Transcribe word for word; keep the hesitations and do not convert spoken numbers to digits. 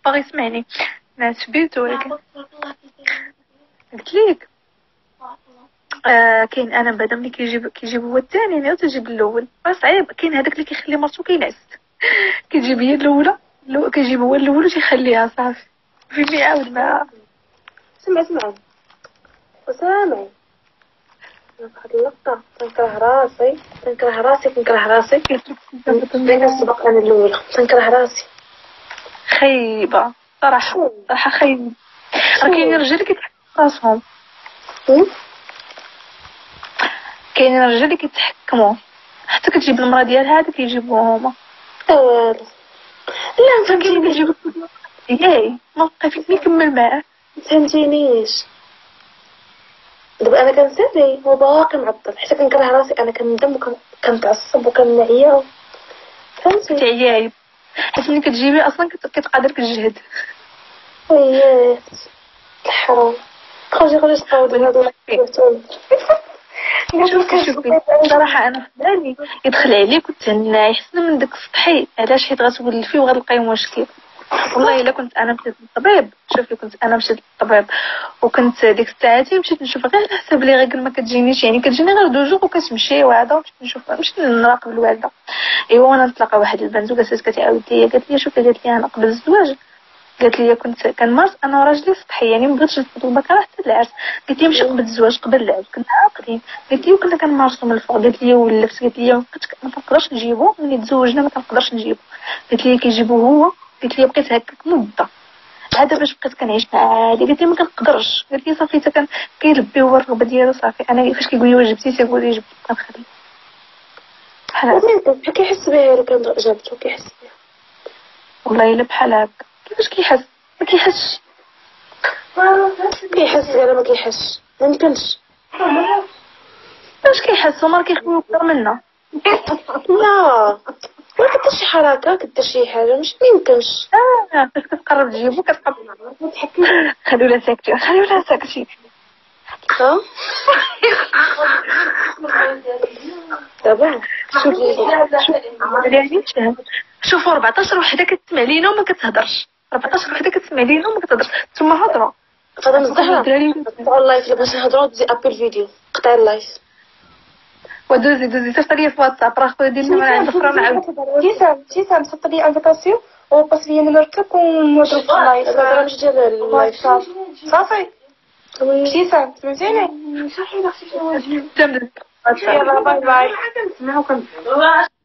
باغي يسمعني. ما سبيت ولكن قلت ليك آه كاين انا بعدا ملي كيجيب كيجيب هو الثاني انا تجيب الاول صعيب. كاين هذاك اللي كيخلي مرتو كينعس كيجيب هي الاولى لو كيجيب هو الاول وتيخليها صافي فين يعاود معاها. سمع سمع وسامعي واحد اللقطة تنكره راسي تنكره راسي تنكره راسي بين السبق انا الاولى تنكره راسي خايبه صراحه صراحه خايبه. راه كاين رجال كيتحكموا راسهم كاين رجال اللي كيتحكموا حتى كتجيب المراه ديالها هذا كيجيبوها هما والو لا فهمتيني كيجيبو ياي ما بقى فيك نكمل معاه فهمتينيش. دابا انا كنسالي هو باقي معطل حتى كنكره راسي انا كندم وكنتعصب وكنعيا فهمتي تعياي حيت ملي كتجيبي اصلا كتقادرك الجهد. وياه الحرام خرجي خرجي تقاودي هادو شوفي شوفي صراحه انا في بالي يدخل عليك وتهنى يحسن من داك السطحي. علاش؟ حيت غتولفي وغتلقاي مشكل. والله الا كنت انا مشيت للطبيب شوفي كنت انا مشيت للطبيب وكنت ديك الساعتين مشيت نشوف غير على حساب لي غير ما كتجينيش يعني كتجيني غير دو جوغ وكتمشي وهذا ومشيت نشوف مشيت نراقب الوالده. ايوا وانا نتلاقى واحد البنت وجالسه كتعاود ليا قالت لي شوفي قالت لي انا قبل الزواج قالت لي كنت كنمارس انا وراجلي سطحي يعني ما بغيتش نفوت البكره حتى العرس. قالت لي ماشي قبل الزواج قبل العرس كنا عاقلين. قالت لي وكنا كنمارسو من الفوق. قالت لي ولفت قالت لي ما كنقدرش نجيبو ملي تزوجنا ما كنقدرش نجيبو. قالت لي كيجيبو هو قالت لي بقيت هكاك مده هذا باش بقيت كنعيش معاه عادي. قالت لي ما كنقدرش قالت لي صافي حتى كان كيلبي هو الرغبه ديالو صافي انا فاش كيقول لي واش جبتي تيقول لي جبت كنخلي بحال هكا كيحس بها الا كان جابتو كيحس بها والله الا بحال هكا. كيفاش كيحس؟ ما كيحسش كيحس غير ما كيحسش ما يمكنش. واش كيحس هما كيخويو اكثر منا. لا ما كدير شي حركه كدير شي حاجه مش ميمكنش. اه فاش كتقرب تجيبو كتقرب خلونا ساكتين خلونا ساكتين. ها دابا شوفي شوفوا أربعطاش وحده كتسمع لينا وما كتهضرش. أربعطاش وحده كتسمع لينا وما كتهضرش ثم هضره فاطمه الزهراء قطع اللايف اللي بغيتي نهضروا تزي ابل فيديو قطع اللايف ودوزي دوزي صيفط لي في واتساب راه خويا ديالنا ما عند اخرى نعاود كيسان كيسان صيفط لي انفيتاسيون وباس لي نمرتك ونودرو في اللايف. هذا مش ديال اللايف صافي كيسان فهمتيني. يلا باي باي.